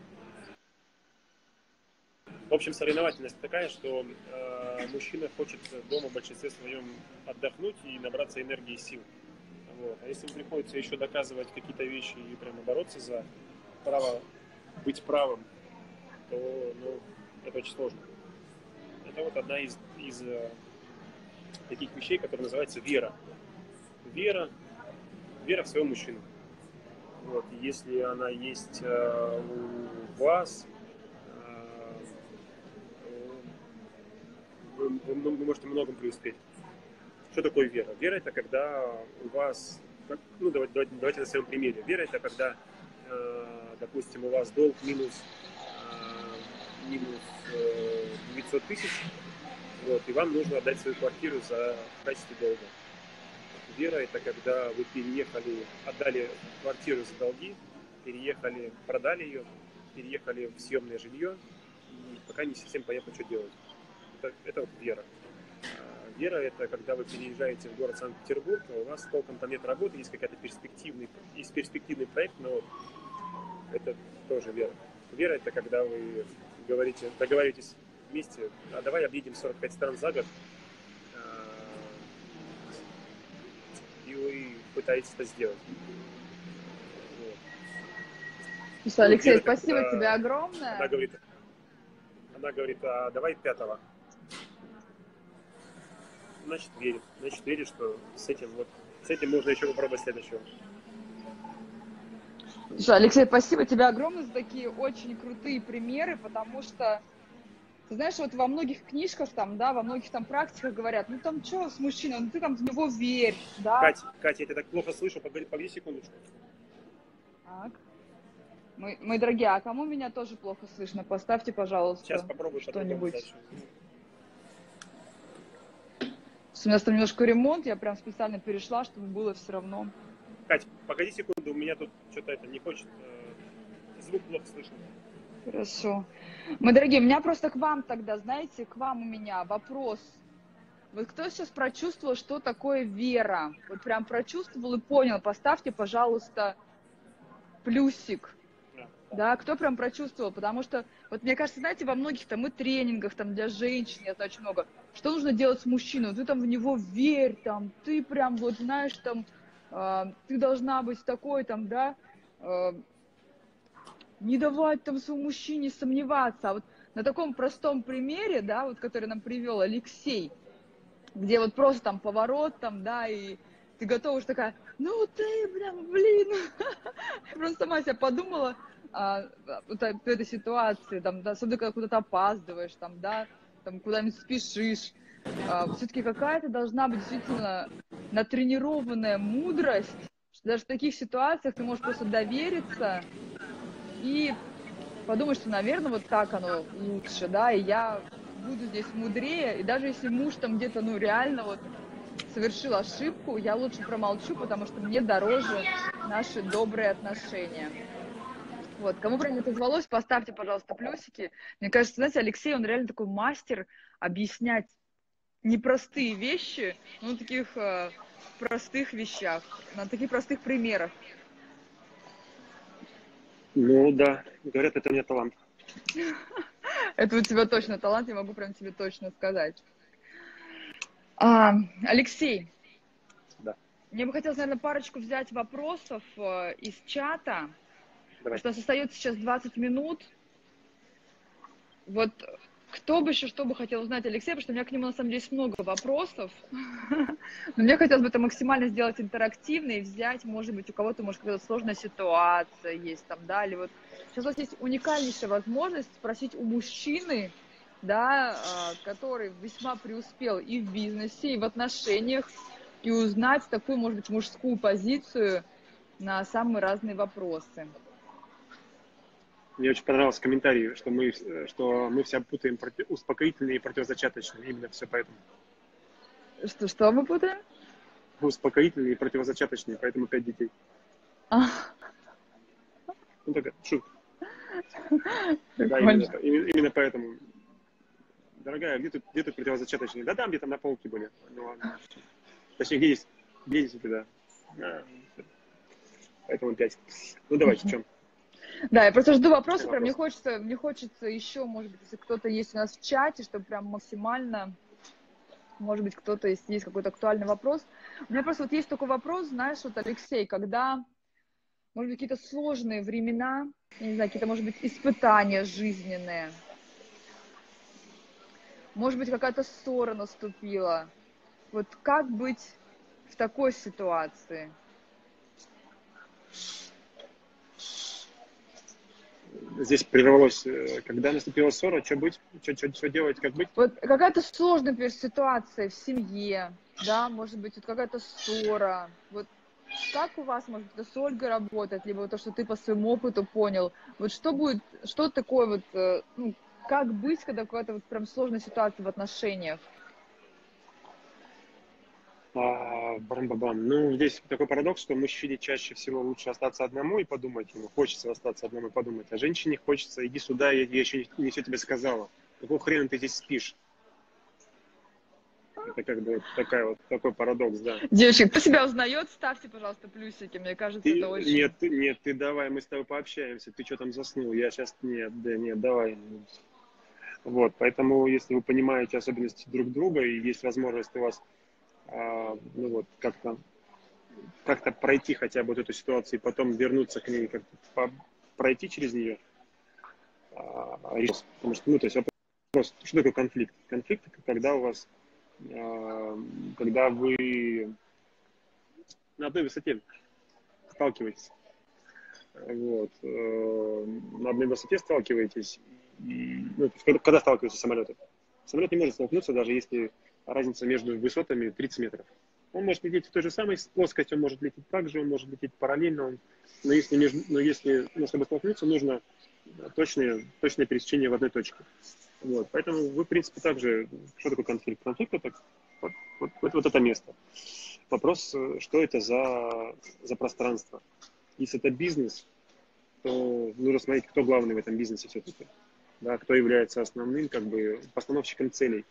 В общем, соревновательность такая, что э, мужчина хочет дома в большинстве своем отдохнуть и набраться энергии и сил. Вот. А если ему приходится еще доказывать какие-то вещи и прямо бороться за право быть правым, то ну, это очень сложно. Это вот одна из, из э, таких вещей, которая называется вера. Вера, вера в своего мужчину. Вот. Если она есть э, у вас, э, вы, вы, вы можете многом преуспеть. Что такое вера? Вера – это когда у вас, ну давайте, давайте, давайте на своем примере. Вера – это когда, э, допустим, у вас долг минус, э, минус э, девятьсот тысяч, вот, и вам нужно отдать свою квартиру за, в качестве долга. Вера – это когда вы переехали, отдали квартиру за долги, переехали, продали ее, переехали в съемное жилье, и пока не совсем понятно, что делать. Это, это вот вера. А вера – это когда вы переезжаете в город Санкт-Петербург, а у вас толком там нет работы, есть какая-то перспективный, есть перспективный проект, но это тоже вера. Вера – это когда вы говорите, договариваетесь вместе, а давай объедем сорок пять стран за год, и вы пытаетесь это сделать. Вот. Слушай, Алексей, Вера, спасибо когда тебе огромное. Она говорит, она говорит, а давай пятого. Значит, верит. Значит, верит, что с этим вот, с этим можно еще попробовать следующего. Слушай, Алексей, спасибо тебе огромное за такие очень крутые примеры, потому что ты знаешь, вот во многих книжках там, да, во многих там практиках говорят, ну там что с мужчиной, ну ты там в него верь, да. Катя, Катя, я тебя так плохо слышу, погоди, погоди секундочку. Так. Мои, мои дорогие, а кому меня тоже плохо слышно? Поставьте, пожалуйста, Сейчас попробую что-нибудь. У нас там немножко ремонт, я прям специально перешла, чтобы было все равно. Катя, погоди секунду, у меня тут что-то это не хочет, звук плохо слышно. Хорошо. Мои дорогие, у меня просто к вам тогда, знаете, к вам у меня вопрос. Вот кто сейчас прочувствовал, что такое вера? Вот прям прочувствовал и понял, поставьте, пожалуйста, плюсик. Да, да. Да, кто прям прочувствовал? Потому что, вот мне кажется, знаете, во многих там и тренингах там для женщин, я знаю очень много, что нужно делать с мужчиной? Ты там в него верь, там, ты прям вот знаешь, там, э, ты должна быть такой, там, да, э, не давать там своему мужчине сомневаться. А вот на таком простом примере, да, вот который нам привел Алексей, где вот просто там поворот, там, да, и ты готова уже такая, ну ты, прям, блин. Я просто сама себя подумала а, вот в этой ситуации, там, да, особенно когда куда-то опаздываешь, там, да, там, куда-нибудь спешишь. А, все-таки какая-то должна быть действительно натренированная мудрость, что даже в таких ситуациях ты можешь просто довериться и подумать, что, наверное, вот так оно лучше, да, и я буду здесь мудрее, и даже если муж там где-то, ну, реально вот совершил ошибку, я лучше промолчу, потому что мне дороже наши добрые отношения. Вот, кому прям это звалось, поставьте, пожалуйста, плюсики. Мне кажется, знаете, Алексей, он реально такой мастер объяснять непростые вещи, но на таких э, простых вещах, на таких простых примерах. Ну да, говорят, это у меня талант. Это у тебя точно талант, я могу прям тебе точно сказать. А, Алексей, да. Мне бы хотелось, наверное, парочку взять вопросов э, из чата. Давай. Потому что у нас остается сейчас двадцать минут. Вот Кто бы еще что бы хотел узнать Алексея, потому что у меня к нему на самом деле есть много вопросов. Но мне хотелось бы это максимально сделать интерактивно и взять, может быть, у кого-то, может, какая-то сложная ситуация есть там, да, или вот сейчас у вас есть уникальнейшая возможность спросить у мужчины, да, который весьма преуспел и в бизнесе, и в отношениях, и узнать такую, может быть, мужскую позицию на самые разные вопросы. Мне очень понравился комментарий, что мы, что мы все путаем против, успокоительные и противозачаточные. Именно все поэтому. Что, что мы путаем? Успокоительные и противозачаточные, поэтому пять детей. А. Ну, такая шутка. Да, именно, именно, именно поэтому. Дорогая, где тут, где тут противозачаточные? Да там, где-то на полке были. Ну, ладно. Точнее, где есть? Где есть это, да. Поэтому пять. Ну, давайте, в чем? Да, я просто жду вопросы, прям мне хочется, мне хочется еще, может быть, если кто-то есть у нас в чате, чтобы прям максимально, может быть, кто-то, если есть какой-то актуальный вопрос. У меня просто вот есть такой вопрос, знаешь, вот, Алексей, когда, может быть, какие-то сложные времена, я не знаю, какие-то, может быть, испытания жизненные, может быть, какая-то ссора наступила. Вот как быть в такой ситуации? Здесь прервалось, когда наступила ссора, что быть, что, что, что делать, как быть? Вот какая-то сложная, например, ситуация в семье, да, может быть, вот какая-то ссора. Вот как у вас, может быть, это с Ольгой работает, либо то, что ты по своему опыту понял, вот что будет, что такое вот, ну, как быть, когда какая-то вот прям сложная ситуация в отношениях? А, бам-бам-бам. Ну, здесь такой парадокс, что мужчине чаще всего лучше остаться одному и подумать, ему хочется остаться одному и подумать, а женщине хочется, иди сюда, я, я еще не, не все тебе сказала. Какого хрена ты здесь спишь? Это как бы вот такая вот, такой парадокс, да. Девочки, кто себя узнает, ставьте, пожалуйста, плюсики, мне кажется, Ты, это очень... нет, ты, нет, ты давай, мы с тобой пообщаемся, ты что там заснул, я сейчас, нет, да, нет, давай. Вот, поэтому, если вы понимаете особенности друг друга и есть возможность у вас, а, ну вот, как-то как-то пройти хотя бы вот эту ситуацию и потом вернуться к ней, как-то пройти через нее, а, потому что, ну, то есть вопрос, что такое конфликт? Конфликт – это когда у вас, а, когда вы на одной высоте сталкиваетесь, вот, на одной высоте сталкиваетесь, и, ну, когда сталкиваются самолеты. Самолет не может столкнуться, даже если разница между высотами тридцать метров. Он может лететь в той же самой плоскости, он может лететь так же, он может лететь параллельно. Он, но если, между, но если ну, чтобы столкнуться, нужно точное, точное пересечение в одной точке. Вот. Поэтому вы, в принципе, также... Что такое конфликт? Конфликт – это вот, вот, вот, вот это место. Вопрос, что это за, за пространство. Если это бизнес, то нужно смотреть, кто главный в этом бизнесе все-таки. Да, кто является основным как бы постановщиком целей.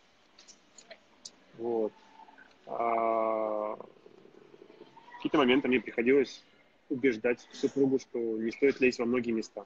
Вот. А в какие-то моменты мне приходилось убеждать супругу, что не стоит лезть во многие места.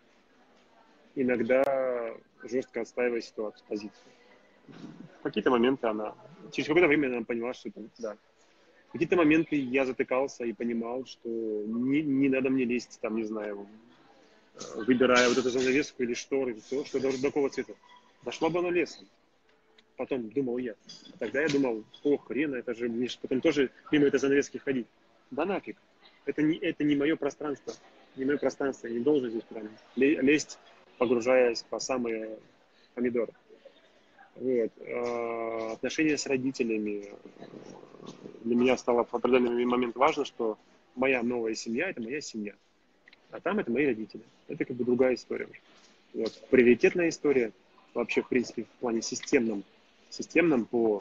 Иногда жестко отстаивая ситуацию, позицию. В какие-то моменты она... Через какое-то время она поняла, что это да. В какие-то моменты я затыкался и понимал, что не, не надо мне лезть, там, не знаю, выбирая вот эту занавеску или шторы, все, что до, до какого цвета. Дошло бы оно лесом. Потом думал я. Тогда я думал, ох, хрена, это же мне потом тоже мимо этой занавески ходить. Да нафиг. Это не, это не мое пространство. Не мое пространство. Я не должен здесь прям лезть, погружаясь по самые помидоры. Вот. А, отношения с родителями. Для меня стало в определенный момент важно, что моя новая семья – это моя семья. А там это мои родители. Это как бы другая история уже. Вот. Приоритетная история вообще, в принципе, в плане системном, системном по,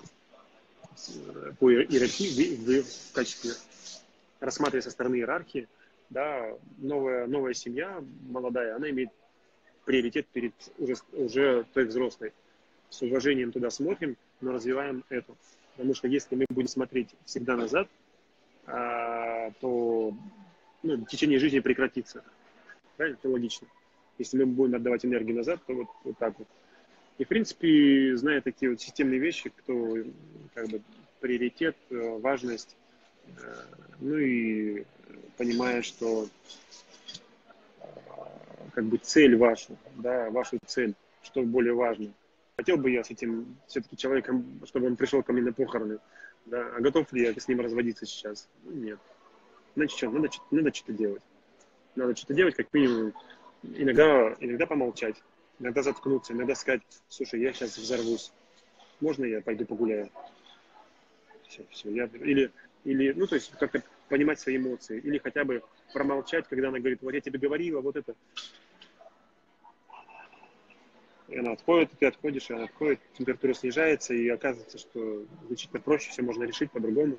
по иерархии, в, в, в качестве, рассматривая со стороны иерархии, да, новая, новая семья, молодая, она имеет приоритет перед уже, уже той взрослой. С уважением туда смотрим, но развиваем эту. Потому что если мы будем смотреть всегда назад, а, то ну, в течение жизни прекратится. Правильно? Это логично. Если мы будем отдавать энергию назад, то вот, вот так вот. И, в принципе, зная такие вот системные вещи, кто как бы приоритет, важность, ну и понимая, что как бы цель ваша, да, вашу цель, что более важно, хотел бы я с этим все-таки человеком, чтобы он пришел ко мне на похороны, да, а готов ли я с ним разводиться сейчас? Ну, нет. Значит, что, надо, надо что-то делать. Надо что-то делать, как минимум, иногда, иногда помолчать, иногда заткнуться, иногда сказать, слушай, я сейчас взорвусь, можно я пойду погуляю? Все, все, я... Или, или, ну, то есть, как-то понимать свои эмоции, или хотя бы промолчать, когда она говорит, вот я тебе говорила, вот это. И она отходит, и ты отходишь, и она отходит, температура снижается, и оказывается, что значительно проще, все можно решить по-другому.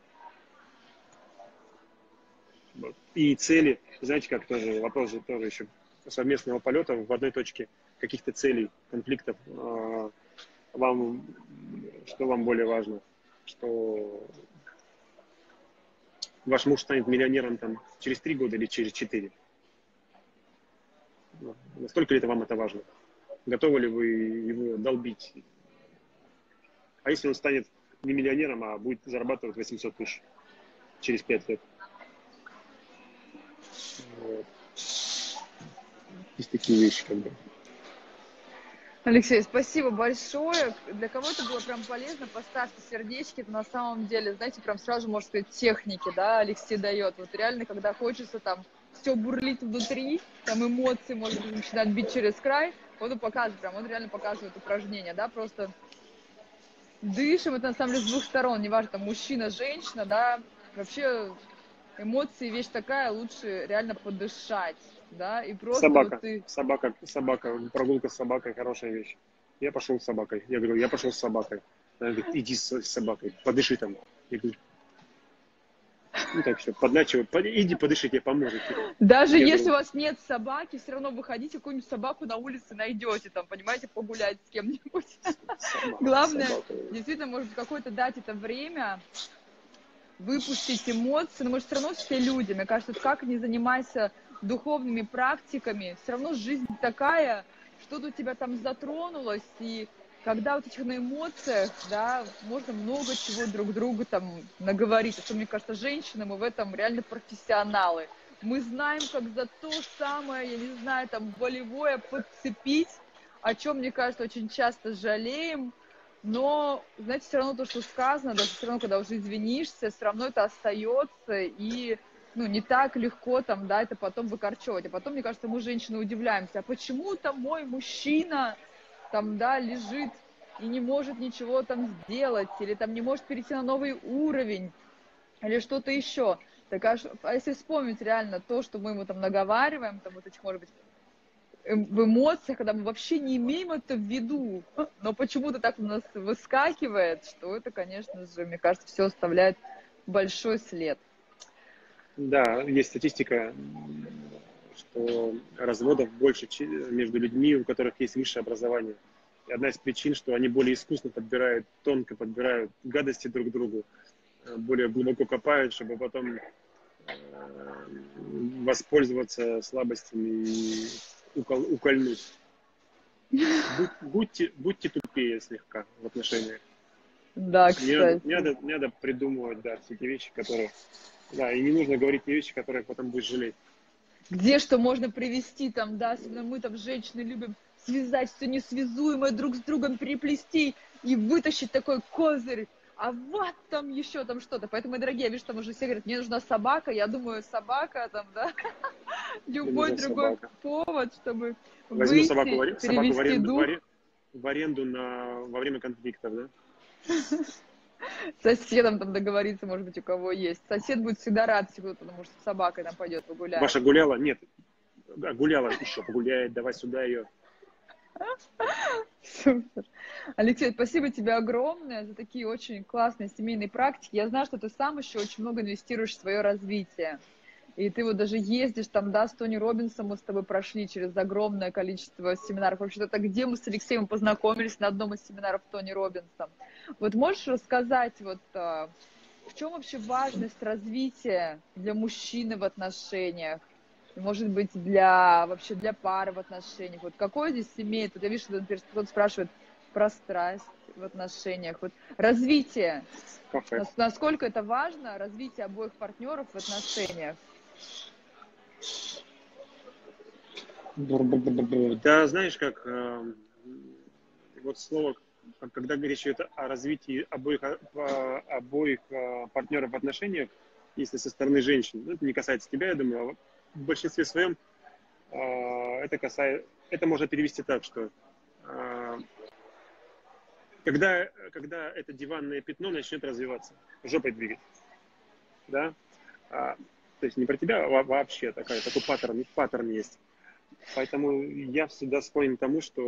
Вот. И цели, знаете, как тоже, вопрос же тоже еще совместного полета в одной точке каких-то целей, конфликтов, вам, что вам более важно, что ваш муж станет миллионером там через три года или через четыре? Настолько ли это вам это важно? Готовы ли вы его долбить? А если он станет не миллионером, а будет зарабатывать восемьсот тысяч через пять лет? Вот. Есть такие вещи, как бы. Алексей, спасибо большое. Для кого-то было прям полезно, поставьте сердечки. Это на самом деле, знаете, прям сразу, можно сказать, техники, да, Алексей дает. Вот реально, когда хочется там все бурлить внутри, там эмоции, может быть, начинать бить через край, вот он показывает, прям, он реально показывает упражнения, да, просто дышим, это на самом деле с двух сторон, неважно, там, мужчина, женщина, да, вообще эмоции вещь такая, лучше реально подышать, да, и просто Собака, вот ты... собака, собака, прогулка с собакой хорошая вещь. Я пошел с собакой. Я говорю, я пошел с собакой. Она говорит, иди с собакой, подыши там. Я говорю, ну так что, подначивай, иди подыши, тебе поможет. Даже я если говорю, у вас нет собаки, все равно выходите, какую-нибудь собаку на улице найдете, там, понимаете, погулять с кем-нибудь. собака, Главное, собака. действительно, может быть, какое-то дать это время, выпустить эмоции, но мы же все равно все люди. Мне кажется, как не занимайся духовными практиками, все равно жизнь такая, что-то у тебя там затронулось, и когда вот этих на эмоциях, да, можно много чего друг другу там наговорить. А то, мне кажется, женщины, мы в этом реально профессионалы. Мы знаем, как за то самое, я не знаю, там, волевое подцепить, о чем, мне кажется, очень часто жалеем. Но, знаете, все равно то, что сказано, даже все равно, когда уже извинишься, все равно это остается, и, ну, не так легко там, да, это потом выкорчевать. А потом, мне кажется, мы, женщины, удивляемся, а почему там мой мужчина, там, да, лежит и не может ничего там сделать, или там не может перейти на новый уровень, или что-то еще. Так, а, а если вспомнить реально то, что мы ему там наговариваем, там вот этих, может быть, в эмоциях, когда мы вообще не имеем это в виду, но почему-то так у нас выскакивает, что это, конечно же, мне кажется, все оставляет большой след. Да, есть статистика, что разводов больше между людьми, у которых есть высшее образование. И одна из причин, что они более искусно подбирают, тонко подбирают гадости друг другу, более глубоко копают, чтобы потом воспользоваться слабостями и укол, укольнуть. Будь, будьте, будьте тупее слегка в отношениях. Да, Не надо, кстати. не надо, не надо придумывать, да, все эти вещи, которые... Да, и не нужно говорить те вещи, которые потом будешь жалеть. Где что можно привести, там, да, особенно мы там, женщины, любим связать все несвязуемое друг с другом, переплести и вытащить такой козырь. А вот там еще там что-то. Поэтому, дорогие, я вижу, там уже все говорят, мне нужна собака. Я думаю, собака там, да, любой другой собака. повод, чтобы Возьму собаку, выйти, собаку в, перевести аренду, дух. в аренду на, во время конфликтов, да? Соседом там договориться, может быть, у кого есть. Сосед будет всегда рад, потому что с собакой там пойдет погулять. Ваша гуляла? Нет. Гуляла еще, погуляет, давай сюда ее. Супер. Алексей, спасибо тебе огромное за такие очень классные семейные практики. Я знаю, что ты сам еще очень много инвестируешь в свое развитие. И ты вот даже ездишь там, да, с Тони Роббинсом, мы с тобой прошли через огромное количество семинаров. Вообще-то, это где мы с Алексеем познакомились на одном из семинаров Тони Роббинса. Вот можешь рассказать, вот в чем вообще важность развития для мужчины в отношениях? Может быть, для вообще для пары в отношениях. Вот какой здесь имеет, вот я вижу, что кто-то спрашивает про страсть в отношениях. Вот развитие. Кафе. Насколько это важно, развитие обоих партнеров в отношениях? Да, знаешь, как вот слово, когда речь идет о развитии обоих, обоих партнеров в отношениях, если со стороны женщин, ну, это не касается тебя, я думаю, а в большинстве своем это касается, это можно перевести так, что когда, когда это диванное пятно начнет развиваться, жопой двигать, да, а, то есть не про тебя, а вообще такая, такой паттерн, паттерн есть. Поэтому я всегда склонен к тому, что,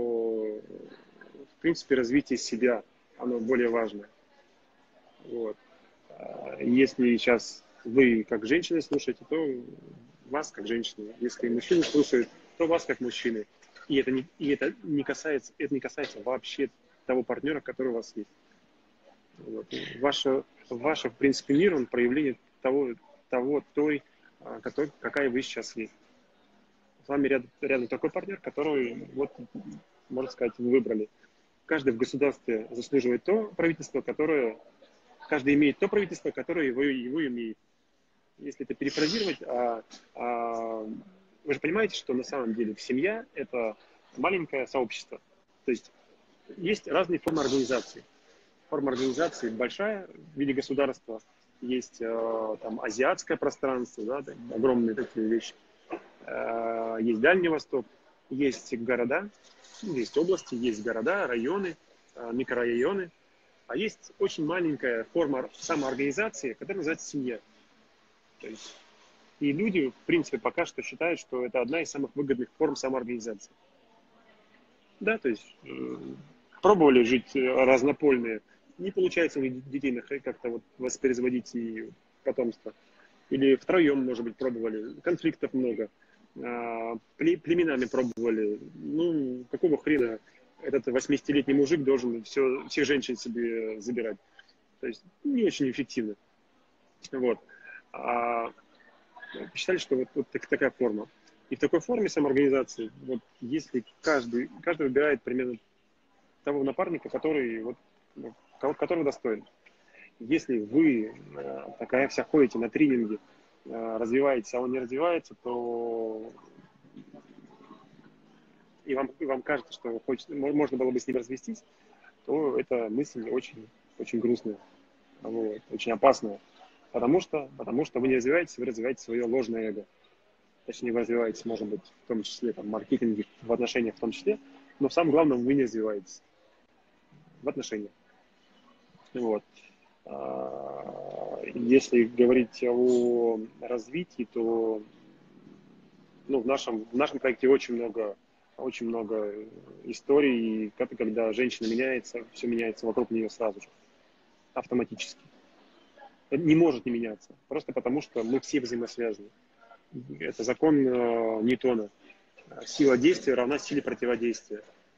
в принципе, развитие себя, оно более важное. Вот. Если сейчас вы как женщины слушаете, то вас как женщины. Если мужчины слушают, то вас как мужчины. И это не, и это не касается, это не касается вообще того партнера, который у вас есть. Вот. Ваше, ваше, в принципе, мир, он проявление того, того той, который, какая вы сейчас есть. С вами рядом, рядом такой партнер, который, вот, можно сказать, вы выбрали. Каждый в государстве заслуживает то правительство, которое... Каждый имеет то правительство, которое его, его имеет. Если это перефразировать, а, а, вы же понимаете, что на самом деле семья – это маленькое сообщество. То есть есть разные формы организации. Форма организации большая в виде государства. Есть там азиатское пространство, да, огромные такие вещи. Есть Дальний Восток, есть города, есть области, есть города, районы, микрорайоны. А есть очень маленькая форма самоорганизации, которая называется семья. То есть, и люди, в принципе, пока что считают, что это одна из самых выгодных форм самоорганизации. Да, то есть э, пробовали жить разнопольные, не получается у них детей как-то вот воспроизводить и потомство. Или втроем, может быть, пробовали, конфликтов много. Племенами пробовали. Ну, какого хрена этот восьмидесятилетний мужик должен все, всех женщин себе забирать? То есть не очень эффективно. Вот. А считали, что вот, вот такая форма. И в такой форме самоорганизации, вот если каждый, каждый выбирает примерно того напарника, который, вот, которого достоин. Если вы такая вся ходите на тренинги, развиваетесь, а он не развивается, то и вам, и вам кажется, что хочет, можно было бы с ним развестись, то эта мысль очень, очень грустная, вот, очень опасная. Потому что, потому что вы не развиваетесь, вы развиваете свое ложное эго. Точнее, вы развиваетесь, может быть, в том числе там, в маркетинге, в отношениях в том числе, но в самом главном вы не развиваетесь в отношениях. Вот. Если говорить о развитии, то ну, в, нашем, в нашем проекте очень много, очень много историй, когда женщина меняется, все меняется вокруг нее сразу же, автоматически. Это не может не меняться, просто потому что мы все взаимосвязаны. Это закон Ньютона. Сила действия равна силе противодействия.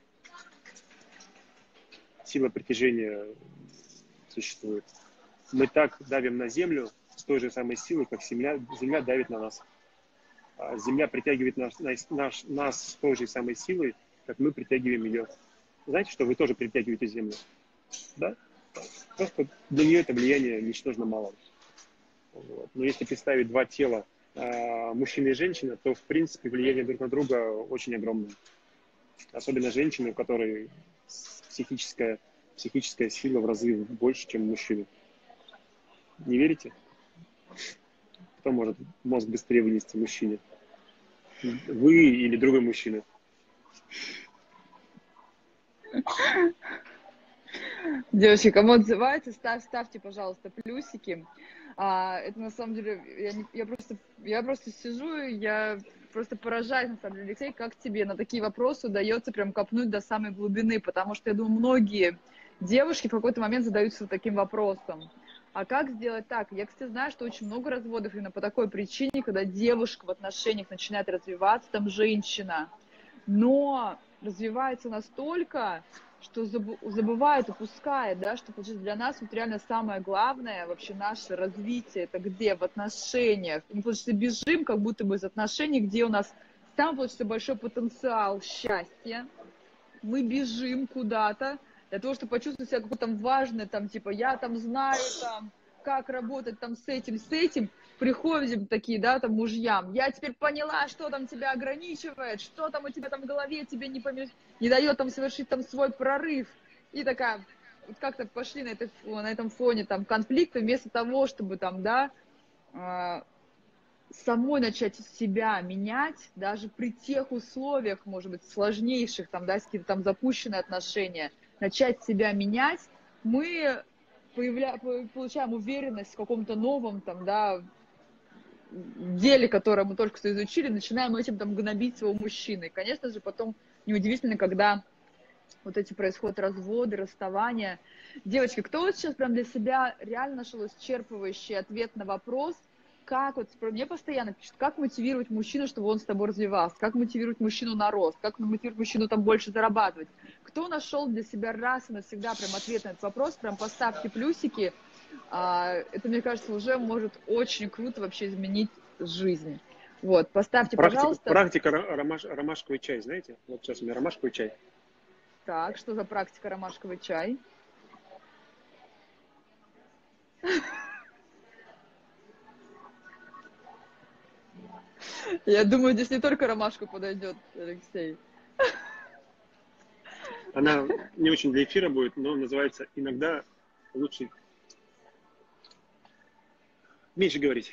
Сила притяжения существует. Мы так давим на Землю с той же самой силой, как Земля, земля давит на нас. Земля притягивает нас, нас, нас с той же самой силой, как мы притягиваем ее. Знаете, что вы тоже притягиваете Землю? Да? Просто для нее это влияние ничтожно мало. Вот. Но если представить два тела, мужчина и женщина, то в принципе влияние друг на друга очень огромное. Особенно женщины, у которой психическая, психическая сила в разы больше, чем у мужчины. Не верите? Кто может мозг быстрее вынести мужчине? Вы или другой мужчина? Девочки, кому отзывается, ставь, ставьте, пожалуйста, плюсики. А, это на самом деле, я, не, я, просто, я просто сижу, и я просто поражаюсь, на самом деле, Алексей, как тебе на такие вопросы удается прям копнуть до самой глубины, потому что, я думаю, многие девушки в какой-то момент задаются таким вопросом. А как сделать так? Я, кстати, знаю, что очень много разводов именно по такой причине, когда девушка в отношениях начинает развиваться, там женщина, но развивается настолько, что забывает, упускает, да, что для нас вот реально самое главное, вообще наше развитие, это где? В отношениях. Мы, получается, бежим как будто бы из отношений, где у нас там, получается, большой потенциал счастья. Мы бежим куда-то для того, чтобы почувствовать себя какой-то там важный, там, типа, я там знаю, там, как работать там с этим, с этим. приходим такие, да, там, мужьям, я теперь поняла, что там тебя ограничивает, что там у тебя там в голове тебе не, помеш... не дает там совершить там свой прорыв. И такая, вот как-то пошли на, этой, на этом фоне там конфликты, вместо того, чтобы там, да, э, самой начать себя менять, даже при тех условиях, может быть, сложнейших, там, да, какие-то там запущенные отношения, начать себя менять, мы появля... получаем уверенность в каком-то новом, там, да, деле, которое мы только что изучили, начинаем этим там гнобить своего мужчины. И, конечно же, потом неудивительно, когда вот эти происходят разводы, расставания. Девочки, кто вот сейчас прям для себя реально нашел исчерпывающий ответ на вопрос, как вот, мне постоянно пишут, как мотивировать мужчину, чтобы он с тобой развивался, как мотивировать мужчину на рост, как мотивировать мужчину там больше зарабатывать. Кто нашел для себя раз и навсегда прям ответ на этот вопрос, прям поставьте плюсики. Это, мне кажется, уже может очень круто вообще изменить жизнь. Вот, поставьте, Практика, пожалуйста. практика ромаш, ромашковый чай, знаете? Вот сейчас у меня ромашковый чай. Так, что за практика ромашковый чай? Я думаю, здесь не только ромашка подойдет, Алексей. Она не очень для эфира будет, но называется «Иногда лучше меньше говорить».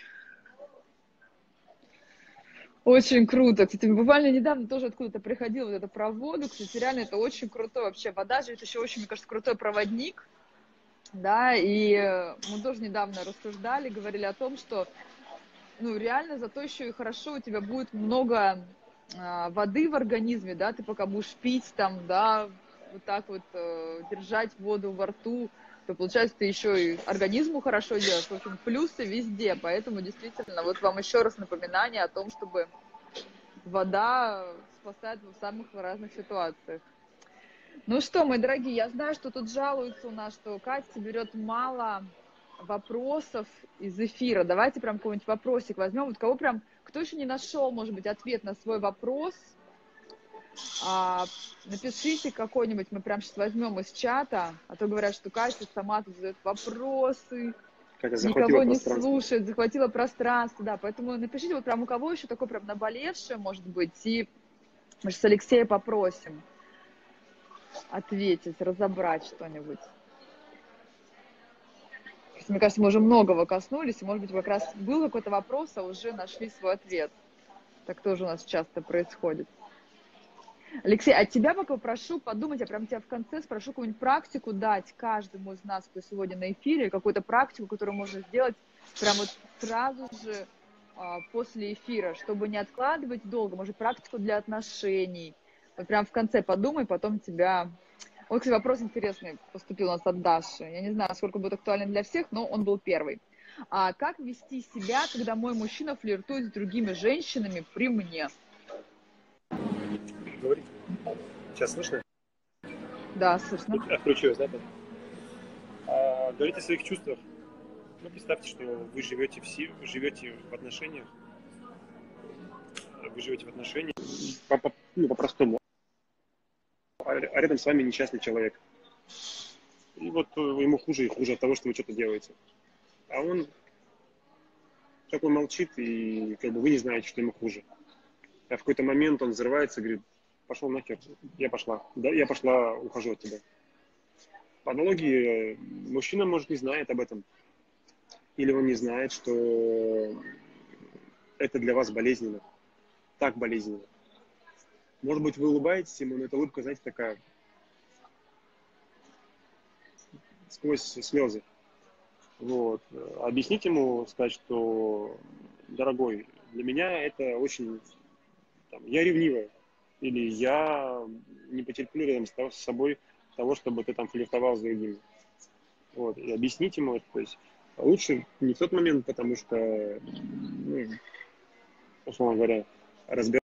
Очень круто. Кстати, буквально недавно тоже откуда-то приходила вот это про воду. Кстати, реально это очень круто вообще. Вода же это еще очень, мне кажется, крутой проводник. Да, и мы тоже недавно рассуждали, говорили о том, что ну, реально зато еще и хорошо у тебя будет много а, воды в организме, да, ты пока будешь пить там, да, вот так вот э, держать воду во рту, то получается ты еще и организму хорошо делаешь. В общем, плюсы везде, поэтому действительно вот вам еще раз напоминание о том, чтобы вода спасает в самых разных ситуациях. Ну что, мои дорогие, я знаю, что тут жалуются у нас, что Катя берет мало вопросов из эфира. Давайте прям какой-нибудь вопросик возьмем. Вот кого прям, кто еще не нашел, может быть, ответ на свой вопрос, а, напишите какой-нибудь, мы прям сейчас возьмем из чата, а то говорят, что Катя сама тут задает вопросы, никого не слушает, захватила пространство, да, поэтому напишите вот прям у кого еще такой прям наболевшее, может быть, и мы же с Алексеем попросим ответить, разобрать что-нибудь. Мне кажется, мы уже многого коснулись, и, может быть, как раз был какой-то вопрос, а уже нашли свой ответ. Так тоже у нас часто происходит. Алексей, от тебя пока попрошу подумать, я прям тебя в конце спрошу какую-нибудь практику дать каждому из нас, кто сегодня на эфире, какую-то практику, которую можно сделать прям вот сразу же а, после эфира, чтобы не откладывать долго, может, практику для отношений. Вот прям в конце подумай, потом тебя... Вот, кстати, вопрос интересный поступил у нас от Даши. Я не знаю, насколько будет актуален для всех, но он был первый. А как вести себя, когда мой мужчина флиртует с другими женщинами при мне? Говорите. Сейчас слышно? Да, слышно. Отключилась, да? А, говорите о своих чувствах. Ну, представьте, что вы живете в, си... живете в отношениях. Вы живете в отношениях по, по, ну, по-простому. А рядом с вами несчастный человек. И вот ему хуже и хуже от того, что вы что-то делаете. А он такой молчит, и как бы вы не знаете, что ему хуже. А в какой-то момент он взрывается и говорит: пошел нахер, я пошла. Да, я пошла, ухожу от тебя. По аналогии, мужчина, может, не знает об этом. Или он не знает, что это для вас болезненно. Так болезненно. Может быть, вы улыбаетесь ему, но эта улыбка, знаете, такая сквозь слезы. Вот. Объяснить ему, сказать, что, дорогой, для меня это очень... Там, я ревнивая. Или я не потерплю рядом с собой того, чтобы ты там флиртовал с другими. Вот. И объяснить ему это. То есть лучше не в тот момент, потому что, ну, условно говоря, разбираться